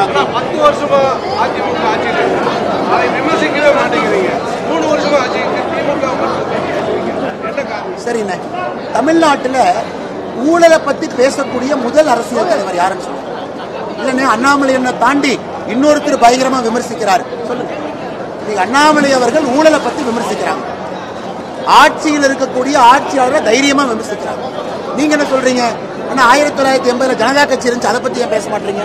10 வருஷமா அதிமுக ஆட்சியில் அதை விமர்சிக்கவே மாட்டேங்கிறீங்க. 3 வருஷமா ஆட்சி திமுக சரிண்ணே, தமிழ்நாட்டில் ஊழலை பத்தி பேசக்கூடிய முதல் அரசியல் தலைவர் யாருன்னு சொல்லுங்க. இல்லைண்ணே, அண்ணாமலை என்ன தாண்டி இன்னொருத்தர் பயங்கரமா விமர்சிக்கிறார் சொல்லுங்க. நீங்க அண்ணாமலை அவர்கள் ஊழலை பத்தி விமர்சிக்கிறாங்க, ஆட்சியில் இருக்கக்கூடிய ஆட்சியாளரை தைரியமா விமர்சிக்கிறாங்க. நீங்க என்ன சொல்றீங்க? ஆனா 1980 ஜனதா கட்சி இருந்துச்சு, அதை பத்தி ஏன் பேச மாட்டீங்க?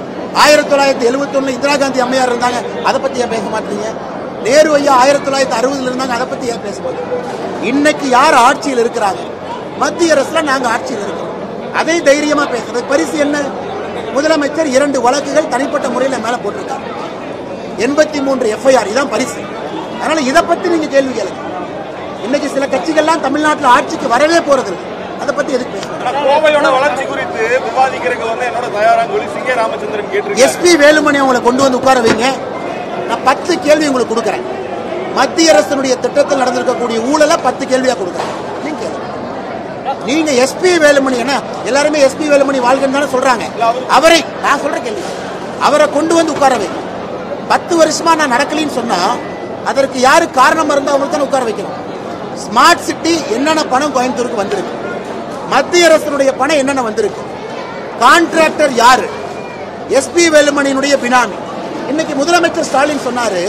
1971 இந்திரா காந்தி அம்மையார் இருந்தாங்க, அதை பத்தி ஏன் பேச மாட்டீங்க? நேரு ஐயா 1960 இருந்தாங்க, அதை பத்தி ஏன் பேச மாட்டீங்க? இன்னைக்கு யார் ஆட்சியில் இருக்கிறாங்க? மத்திய அரசுல நாங்க ஆட்சியில் இருக்கிறோம், அதை தைரியமா பேசுறது. பரிசு என்ன? முதலமைச்சர் 2 வழக்குகள் தனிப்பட்ட முறையில் மேல போட்டிருக்காங்க, 83 FIR, இதான் பரிசு. அதனால இதை பத்தி நீங்க கேள்வி கேளுங்க. இன்னைக்கு சில கட்சிகள்லாம் தமிழ்நாட்டில் ஆட்சிக்கு வரவே போறது, அதை பத்தி எதுக்கு பேசுறாங்க? கோவையோட வளர்ச்சி குறித்து விவாதிக்கிறதுக்கு என்னோட தயாராக சொல்லி சிங்கே ராமச்சந்திரன் கேட்டிருக்காரு. SP வேலுமணி அவங்களை கொண்டு வந்து உட்கார வைங்க, நான் 10 கேள்வி உங்களுக்கு கொடுக்குறேன். மத்திய அரசினுடைய திட்டத்தில் நடந்திருக்கக்கூடிய ஊழலை 10 கேள்வியா கொடுக்குறேன், நீங்க கேளுங்க. நீங்க SP வேலுமணி என்ன எல்லாருமே SP வேலுமணி வாழ்க்கைன்னு தானே சொல்றாங்க. அவரை நான் சொல்ற கேள்வி, அவரை கொண்டு வந்து உட்கார வைங்க. 10 வருஷமா நான் நடக்கலின்னு சொன்னா அதற்கு யாரு காரணம் இருந்தா அவங்களுக்கு தான் உட்கார வைக்கணும். ஸ்மார்ட் சிட்டி என்னென்ன பணம் கோயம்புத்தூருக்கு வந்திருக்கு, மத்திய அரசினுடைய பணம் என்னென்ன வந்திருக்கு, கான்ட்ராக்டர் யாரு, SP வேலுமணியினுடைய பினாமி. இன்னைக்கு முதலமைச்சர் ஸ்டாலின் சொன்னாரு,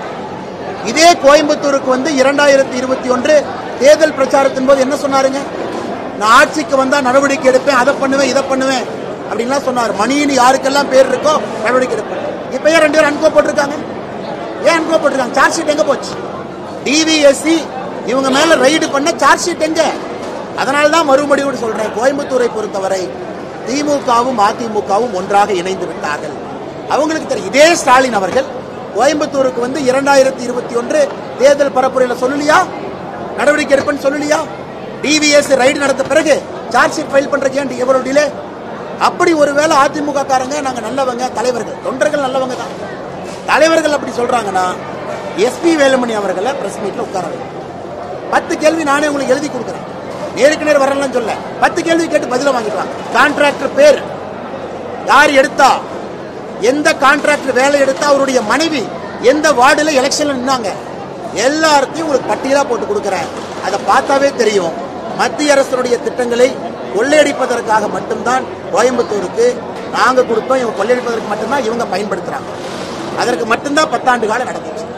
இதே கோயம்புத்தூருக்கு வந்து 2021 தேர்தல் பிரச்சாரத்தின் போது என்ன சொன்னாருங்க? நான் ஆட்சிக்கு வந்தா நடவடிக்கை எடுப்பேன், அதை பண்ணுவேன், இதை பண்ணுவேன் அப்படின்லாம் சொன்னார். மணின்னு யாருக்கெல்லாம் பேர் இருக்கோ நடவடிக்கை எடுப்பேன். இப்ப ஏன் 2 பேரும் அன்கோ போட்டிருக்காங்க? ஏன் அன்கோ போட்டிருக்காங்க? சார்ஜ் ஷீட் எங்க போச்சு? DVSC இவங்க மேல ரைடு பண்ண சார்ஜ் ஷீட் எங்க? அதனால்தான் மறுபடியும் சொல்றேன், கோயம்புத்தூரை பொறுத்தவரை திமுகவும் அதிமுகவும் ஒன்றாக இணைந்து விட்டார்கள். அவங்களுக்கு தெரியும். இதே ஸ்டாலின் அவர்கள் கோயம்புத்தூருக்கு வந்து 2021 தேர்தல் பரப்புரையில் சொல்லலையா நடவடிக்கை எடுப்பேன்னு சொல்லலையா? DVSC ரைடு நடந்த பிறகு சார்ஜ் ஷீட் ஃபைல் பண்றதுக்கு ஏன் எவ்வளவு டிலே? அப்படி ஒருவேளை அதிமுக காரங்க நாங்க நல்லவங்க, தலைவர்கள் தொண்டர்கள் நல்லவங்க தான், தலைவர்கள் அப்படி சொல்றாங்கன்னா SP வேலுமணி அவர்களை பிரஸ் மீட்ல உட்கார வைங்க. 10 கேள்வி நானே உங்களுக்கு எழுதி கொடுக்குறேன், நேருக்கு நேர் வரலாம் சொல்ல. 10 கேள்வி கேட்டு பதில வாங்கிக்கலாம். கான்ட்ராக்டர் பேர் யார் எடுத்தா, எந்த கான்ட்ராக்டர் வேலை எடுத்தா, அவருடைய மனைவி எந்த வார்டுல எலெக்ஷன்ல நின்னாங்க, எல்லாத்தையும் உங்களுக்கு பட்டியலா போட்டு கொடுக்குறேன். அதை பார்த்தாவே தெரியும் மத்திய அரசுடைய திட்டங்களை கொள்ளையடிப்பதற்காக மட்டும்தான் கோயம்புத்தூருக்கு நாங்க கொடுத்தோம், இவங்க கொள்ளையடிப்பதற்கு மட்டும்தான் இவங்க பயன்படுத்துறாங்க. அதற்கு மட்டும்தான் 10 ஆண்டு காலம் நடந்துச்சு.